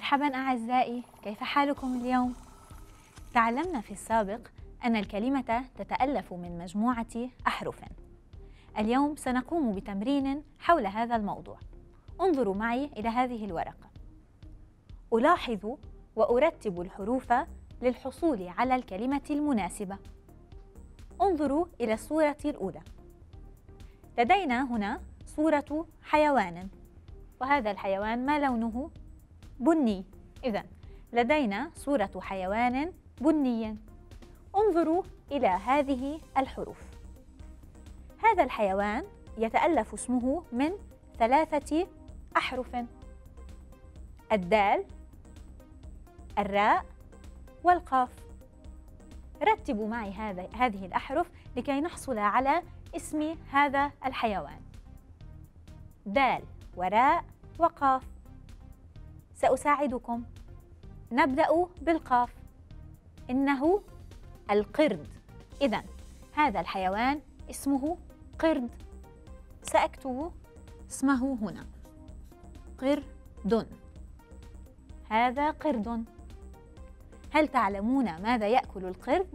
مرحبا أعزائي، كيف حالكم اليوم؟ تعلمنا في السابق أن الكلمة تتألف من مجموعة أحرف. اليوم سنقوم بتمرين حول هذا الموضوع. انظروا معي إلى هذه الورقة. ألاحظ وأرتب الحروف للحصول على الكلمة المناسبة. انظروا إلى الصورة الأولى. لدينا هنا صورة حيوان، وهذا الحيوان ما لونه؟ بني. إذن لدينا صورة حيوان بني. انظروا إلى هذه الحروف. هذا الحيوان يتألف اسمه من 3 أحرف: الدال، الراء، والقاف. رتبوا معي هذه الأحرف لكي نحصل على اسم هذا الحيوان: دال وراء وقاف. سأساعدكم. نبدأ بالقاف. إنه القرد. إذن هذا الحيوان اسمه قرد. سأكتب اسمه هنا: قرد. هذا قرد. هل تعلمون ماذا يأكل القرد؟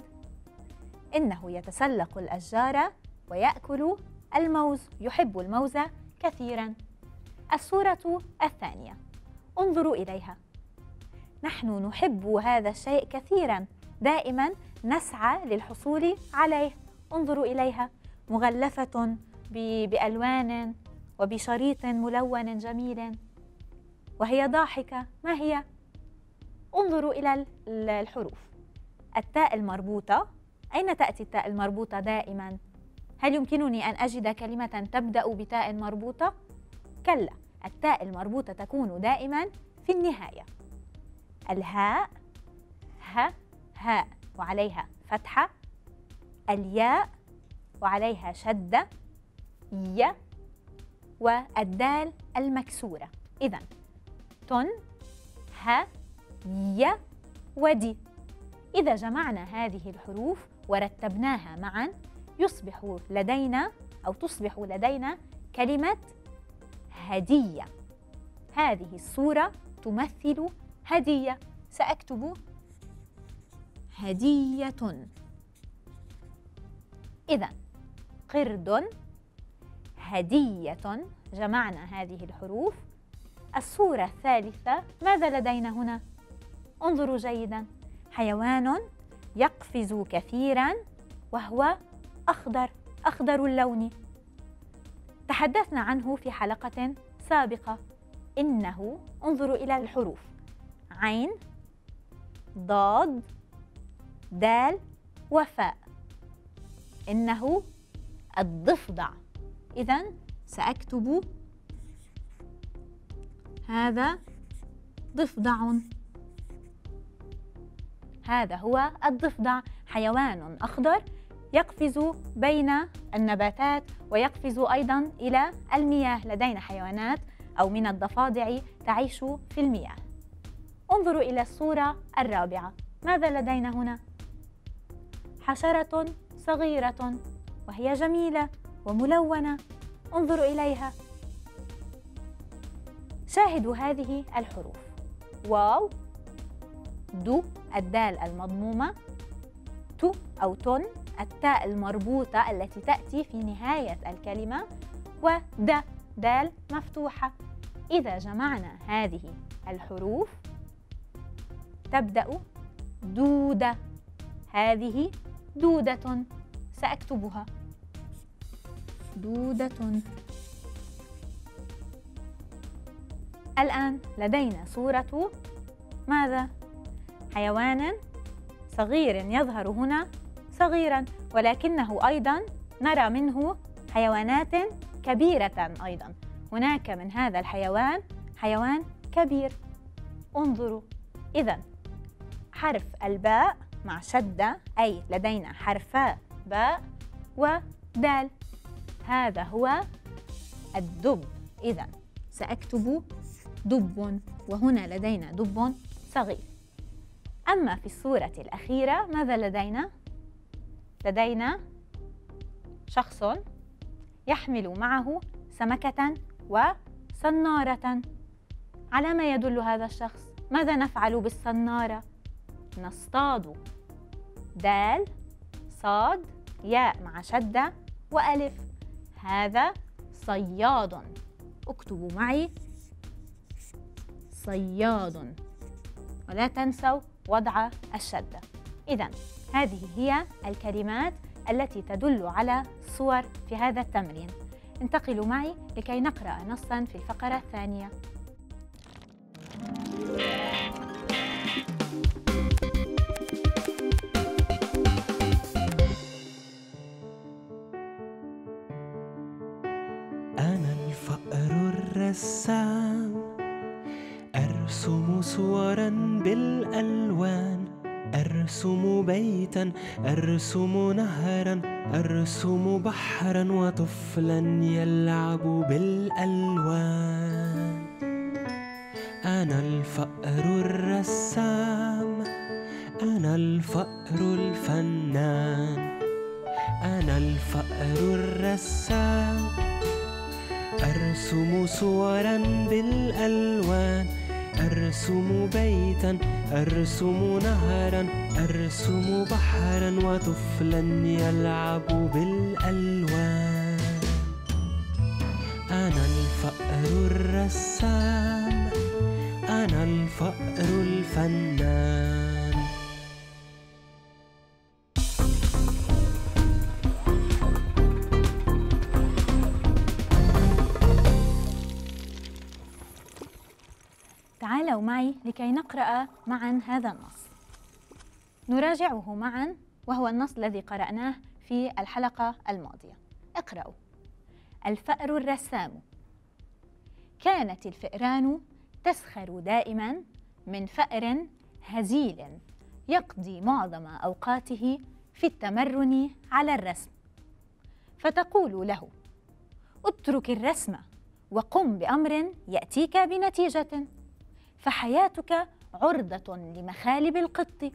إنه يتسلق الأشجار ويأكل الموز، يحب الموز كثيراً. الصورة الثانية، انظروا إليها. نحن نحب هذا الشيء كثيراً، دائماً نسعى للحصول عليه. انظروا إليها، مغلفة بألوان وبشريط ملون جميل، وهي ضاحكة. ما هي؟ انظروا إلى الحروف. التاء المربوطة. أين تأتي التاء المربوطة دائماً؟ هل يمكنني أن أجد كلمة تبدأ بتاء مربوطة؟ كلا، التاء المربوطة تكون دائماً في النهاية. الهاء، هاء وعليها فتحة. الياء وعليها شدة، ي. والدال المكسورة. إذن تن، ي، ودي. إذا جمعنا هذه الحروف ورتبناها معاً تصبح لدينا كلمة هدية. هذه الصورة تمثل هدية. سأكتب هدية. إذن قرد، هدية. جمعنا هذه الحروف. الصورة الثالثة، ماذا لدينا هنا؟ انظروا جيداً. حيوان يقفز كثيراً وهو أخضر اللون. تحدثنا عنه في حلقة سابقة. إنه، انظروا إلى الحروف: عين، ضاد، دال، وفاء. إنه الضفدع. إذن سأكتب هذا ضفدع. هذا هو الضفدع، حيوان أخضر يقفز بين النباتات ويقفز أيضاً إلى المياه. لدينا حيوانات أو من الضفادع تعيش في المياه. انظروا إلى الصورة الرابعة. ماذا لدينا هنا؟ حشرة صغيرة وهي جميلة وملونة. انظروا إليها. شاهدوا هذه الحروف: واو، دو الدال المضمومة، تو أو تن التاء المربوطة التي تأتي في نهاية الكلمة، ود دال مفتوحة. إذا جمعنا هذه الحروف تبدأ دودة. هذه دودة. سأكتبها دودة. الآن لدينا صورة ماذا؟ حيوان صغير يظهر هنا صغيراً، ولكنه أيضاً نرى منه حيوانات كبيرة أيضاً. هناك من هذا الحيوان حيوان كبير. انظروا. إذن حرف الباء مع شدة، أي لدينا حرفا باء ودال. هذا هو الدب. إذن سأكتب دب، وهنا لدينا دب صغير. أما في الصورة الأخيرة ماذا لدينا؟ لدينا شخص يحمل معه سمكة وصنارة. على ما يدل هذا الشخص؟ ماذا نفعل بالصنارة؟ نصطاد. دال صاد ياء مع شدة وألف، هذا صياد. اكتبوا معي صياد ولا تنسوا وضع الشدة. إذن هذه هي الكلمات التي تدل على صور في هذا التمرين. انتقلوا معي لكي نقرأ نصاً في الفقرة الثانية. أنا الفأر الرسام، أرسم صوراً بالألوان، أرسم بيتاً، أرسم نهراً، أرسم بحراً وطفلاً يلعب بالألوان. أنا الفأر الرسام، أنا الفأر الفنان، أنا الفأر الرسام، أرسم صوراً بالألوان، أرسم بيتاً، أرسم نهراً، أرسم بحراً وطفلاً يلعب بالألوان. أنا الفأر الرسام، أنا الفأر الفنان. تعالوا معي لكي نقرأ معاً هذا النص. نراجعه معاً وهو النص الذي قرأناه في الحلقة الماضية. اقرأوا. الفأر الرسام. كانت الفئران تسخر دائماً من فأر هزيل يقضي معظم أوقاته في التمرن على الرسم، فتقول له: اترك الرسم وقم بأمر يأتيك بنتيجة، فحياتك عرضة لمخالب القط.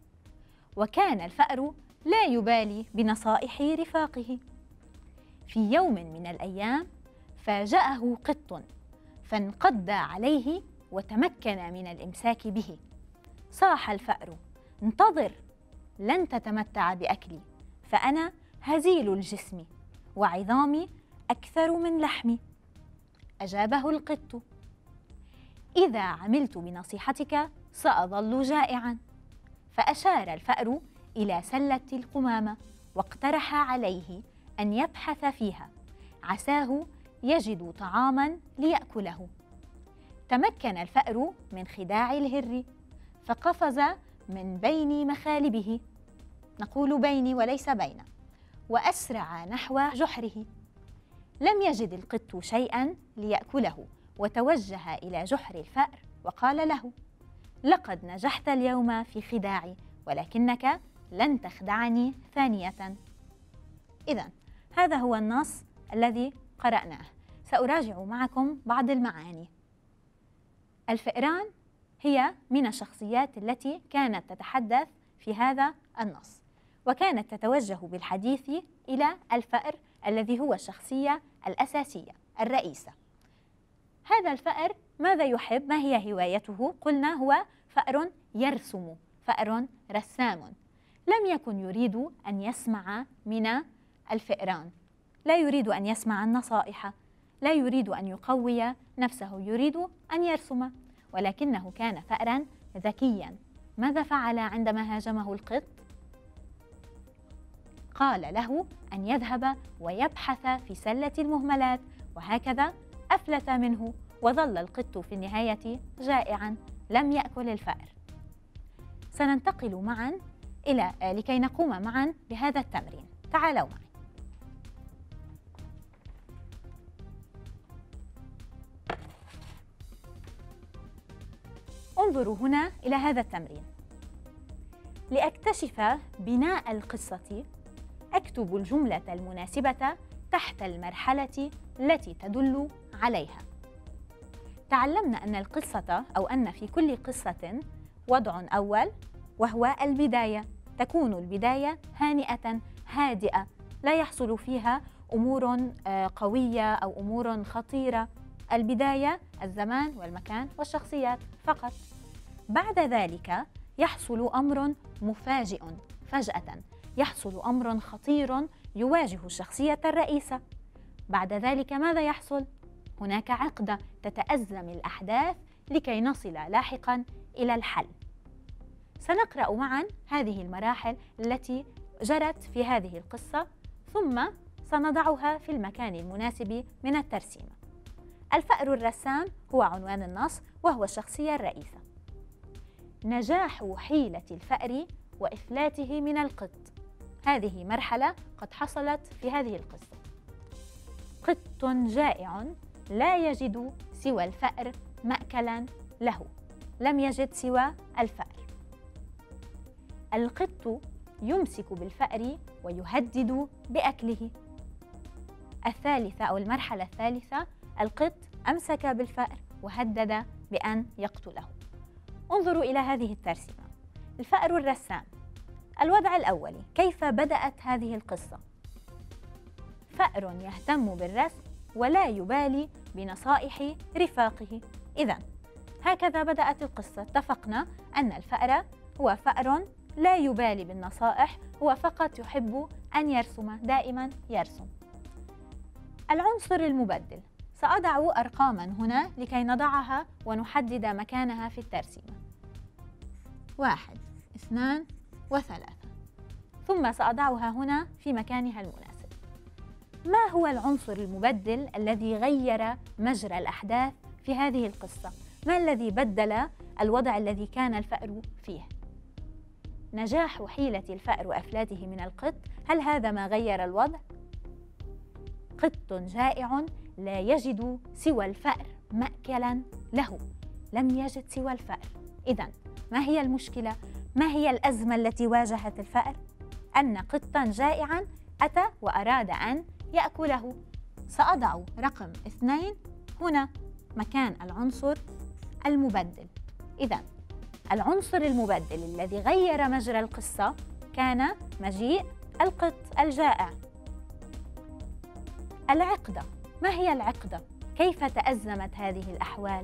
وكان الفأر لا يبالي بنصائح رفاقه. في يوم من الأيام فاجأه قط، فانقض عليه وتمكن من الإمساك به. صاح الفأر: انتظر، لن تتمتع بأكلي، فأنا هزيل الجسم وعظامي أكثر من لحمي. أجابه القط: إذا عملت بنصيحتك سأظل جائعاً. فأشار الفأر إلى سلة القمامة واقترح عليه أن يبحث فيها، عساه يجد طعاماً ليأكله. تمكن الفأر من خداع الهر، فقفز من بين مخالبه، نقول بين وليس بين، وأسرع نحو جحره. لم يجد القط شيئاً ليأكله، وتوجه إلى جحر الفأر وقال له: لقد نجحت اليوم في خداعي، ولكنك لن تخدعني ثانية. إذن هذا هو النص الذي قرأناه. سأراجع معكم بعض المعاني. الفئران هي من الشخصيات التي كانت تتحدث في هذا النص، وكانت تتوجه بالحديث إلى الفأر الذي هو الشخصية الأساسية الرئيسة. هذا الفأر ماذا يحب؟ ما هي هوايته؟ قلنا هو فأر يرسم، فأر رسام. لم يكن يريد أن يسمع من الفئران، لا يريد أن يسمع النصائح، لا يريد أن يقوي نفسه، يريد أن يرسم. ولكنه كان فأرا ذكيا. ماذا فعل عندما هاجمه القط؟ قال له أن يذهب ويبحث في سلة المهملات، وهكذا أفلت منه، وظل القط في النهاية جائعاً لم يأكل الفأر. سننتقل معاً لكي نقوم معاً بهذا التمرين. تعالوا معي. انظروا هنا إلى هذا التمرين. لأكتشف بناء القصة أكتب الجملة المناسبة تحت المرحلة التي تدل عليها. تعلمنا أن القصة أو أن في كل قصة وضع أول وهو البداية. تكون البداية هانئة هادئة، لا يحصل فيها أمور قوية أو أمور خطيرة. البداية الزمان والمكان والشخصيات فقط. بعد ذلك يحصل أمر مفاجئ فجأة، يحصل أمر خطير يواجه الشخصية الرئيسة. بعد ذلك ماذا يحصل؟ هناك عقدة تتأزم الأحداث لكي نصل لاحقاً إلى الحل. سنقرأ معاً هذه المراحل التي جرت في هذه القصة، ثم سنضعها في المكان المناسب من الترسيمة. الفأر الرسام هو عنوان النص، وهو الشخصية الرئيسة. نجاح حيلة الفأر وإفلاته من القط. هذه مرحلة قد حصلت في هذه القصة. قط جائع لا يجد سوى الفأر مأكلاً له، لم يجد سوى الفأر. القط يمسك بالفأر ويهدد بأكله. الثالثة أو المرحلة الثالثة، القط أمسك بالفأر وهدد بأن يقتله. انظروا إلى هذه الترسيمة. الفأر الرسام. الوضع الأولي، كيف بدأت هذه القصة؟ فأر يهتم بالرسم ولا يبالي بنصائح رفاقه. إذن هكذا بدأت القصة. اتفقنا أن الفأر هو فأر لا يبالي بالنصائح، هو فقط يحب أن يرسم، دائما يرسم. العنصر المبدل. سأضع أرقاما هنا لكي نضعها ونحدد مكانها في الترسيمة. 1 2 و3، ثم سأضعها هنا في مكانها المناسب. ما هو العنصر المبدل الذي غير مجرى الأحداث في هذه القصة؟ ما الذي بدل الوضع الذي كان الفأر فيه؟ نجاح حيلة الفأر وأفلاته من القط، هل هذا ما غير الوضع؟ قط جائع لا يجد سوى الفأر مأكلاً له، لم يجد سوى الفأر. إذن ما هي المشكلة؟ ما هي الأزمة التي واجهت الفأر؟ أن قطاً جائعاً أتى وأراد أن يأكله. سأضع رقم 2 هنا مكان العنصر المبدل. إذن العنصر المبدل الذي غير مجرى القصة كان مجيء القط الجائع. العقدة. ما هي العقدة؟ كيف تأزمت هذه الأحوال؟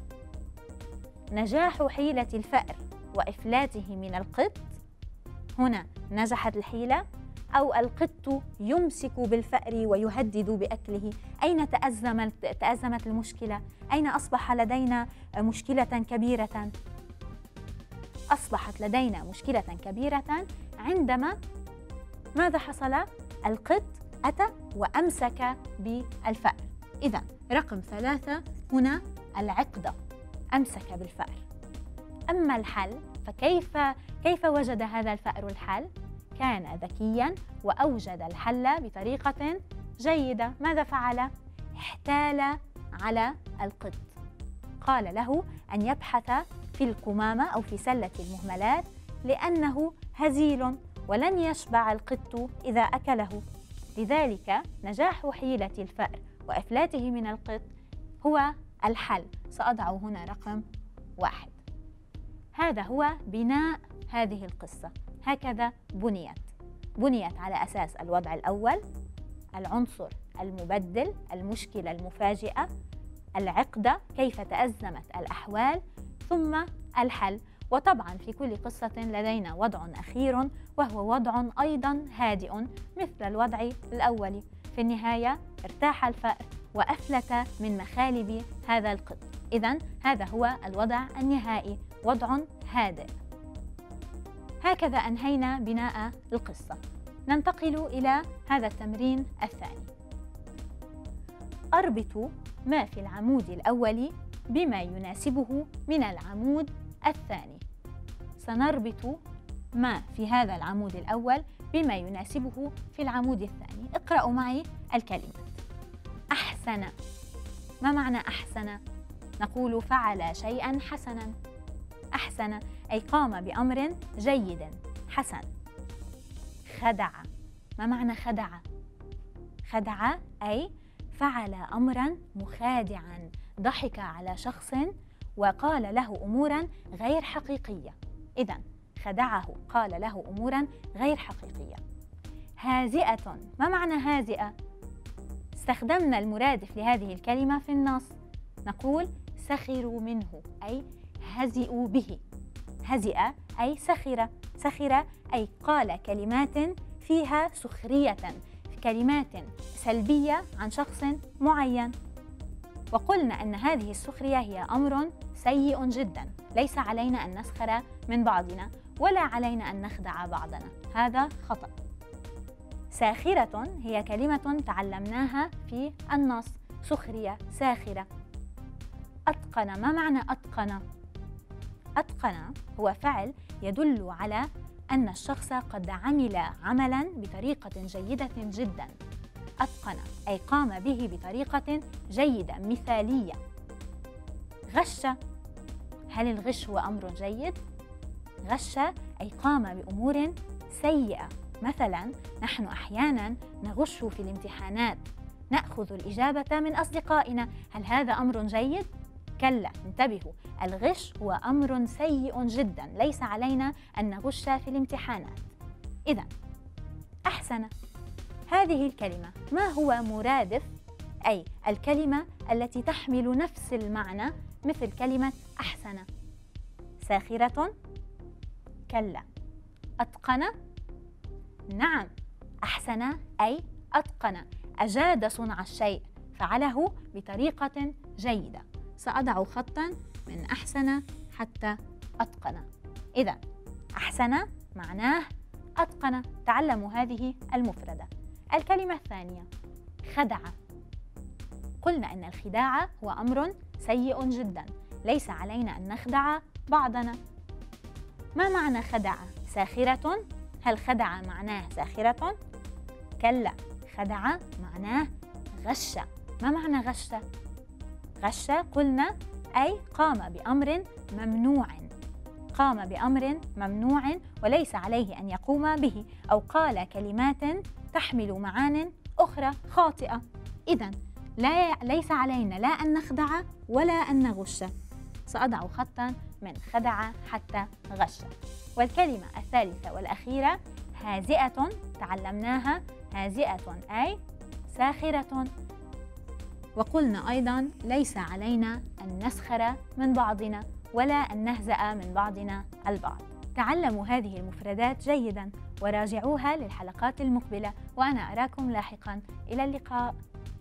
نجاح حيلة الفأر وإفلاته من القط. هنا نجحت الحيلة، أو القط يمسك بالفأر ويهدد بأكله. أين تأزمت المشكلة؟ أين أصبح لدينا مشكلة كبيرة؟ أصبحت لدينا مشكلة كبيرة عندما ماذا حصل؟ القط أتى وأمسك بالفأر. إذن رقم 3 هنا العقدة، أمسك بالفأر. أما الحل فكيف وجد هذا الفأر الحل؟ كان ذكياً وأوجد الحل بطريقة جيدة. ماذا فعل؟ احتال على القط، قال له أن يبحث في القمامة أو في سلة المهملات لأنه هزيل ولن يشبع القط إذا أكله. لذلك نجاح حيلة الفأر وإفلاته من القط هو الحل. سأضع هنا رقم 1. هذا هو بناء هذه القصة. هكذا بنيت على أساس الوضع الأول، العنصر المبدل، المشكلة المفاجئة، العقدة، كيف تأزمت الأحوال، ثم الحل. وطبعا في كل قصة لدينا وضع أخير، وهو وضع أيضا هادئ مثل الوضع الأول. في النهاية ارتاح الفأر وأفلت من مخالب هذا القط. إذن هذا هو الوضع النهائي، وضع هادئ. هكذا أنهينا بناء القصة. ننتقل إلى هذا التمرين الثاني. أربط ما في العمود الأول بما يناسبه من العمود الثاني. سنربط ما في هذا العمود الأول بما يناسبه في العمود الثاني. اقرأوا معي الكلمات. أحسن. ما معنى أحسن؟ نقول فعل شيئاً حسناً. أحسن أي قام بأمر جيد حسن. خدع. ما معنى خدع؟ خدع أي فعل أمراً مخادعاً، ضحك على شخص وقال له أموراً غير حقيقية. إذن خدعه، قال له أموراً غير حقيقية. هازئة. ما معنى هازئة؟ استخدمنا المرادف لهذه الكلمة في النص. نقول سخروا منه أي هزئوا به. هزئ أي سخر، سخر أي قال كلمات فيها سخرية، كلمات سلبية عن شخص معين. وقلنا أن هذه السخرية هي أمر سيء جدا، ليس علينا أن نسخر من بعضنا ولا علينا أن نخدع بعضنا، هذا خطأ. ساخرة هي كلمة تعلمناها في النص، سخرية، ساخرة. أتقن، ما معنى أتقن؟ أتقن هو فعل يدل على أن الشخص قد عمل عملاً بطريقة جيدة جداً. أتقن أي قام به بطريقة جيدة مثالية. غش، هل الغش هو أمر جيد؟ غش أي قام بأمور سيئة، مثلاً نحن أحياناً نغش في الامتحانات، نأخذ الإجابة من أصدقائنا، هل هذا أمر جيد؟ كلا، انتبهوا، الغش هو أمر سيء جدا، ليس علينا أن نغش في الامتحانات. إذن أحسن، هذه الكلمة ما هو مرادف، أي الكلمة التي تحمل نفس المعنى مثل كلمة أحسن؟ ساخرة؟ كلا. أتقن؟ نعم، أحسن أي أتقن، أجاد صنع الشيء، فعله بطريقة جيدة. سأضع خطاً من أحسن حتى أتقن. إذا أحسن معناه أتقن، تعلموا هذه المفردة. الكلمة الثانية خدع. قلنا أن الخداع هو أمر سيء جداً، ليس علينا أن نخدع بعضنا. ما معنى خدع؟ ساخرة؟ هل خدع معناه ساخرة؟ كلا، خدع معناه غش. ما معنى غش؟ غش قلنا أي قام بأمر ممنوع، قام بأمر ممنوع وليس عليه أن يقوم به، أو قال كلمات تحمل معان أخرى خاطئة. إذن ليس علينا لا أن نخدع ولا أن نغش. سأضع خطاً من خدع حتى غش. والكلمة الثالثة والأخيرة هازئة، تعلمناها، هازئة أي ساخرة. وقلنا أيضاً ليس علينا أن نسخر من بعضنا ولا أن نهزأ من بعضنا البعض. تعلموا هذه المفردات جيداً وراجعوها للحلقات المقبلة، وأنا أراكم لاحقاً. إلى اللقاء.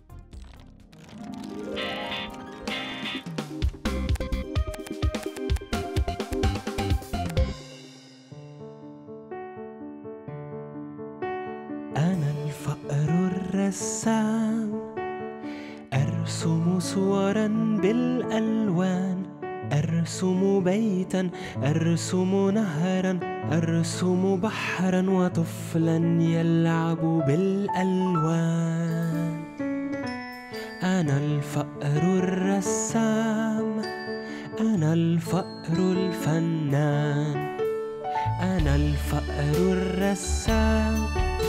أنا الفأر الرسام، أرسم صوراً بالألوان، أرسم بيتاً، أرسم نهراً، أرسم بحراً وطفلاً يلعب بالألوان. أنا الفأر الرسام، أنا الفأر الفنان، أنا الفأر الرسام،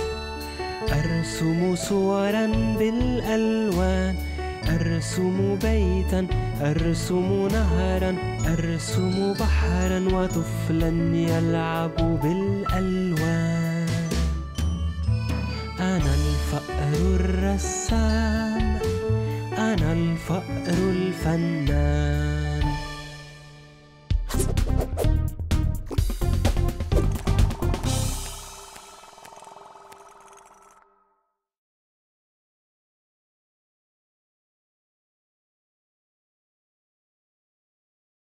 أرسم صوراً بالألوان، أرسم بيتاً، أرسم نهراً، أرسم بحراً وطفلاً يلعب بالألوان. أنا الفأر الرسام، أنا الفأر الفنان.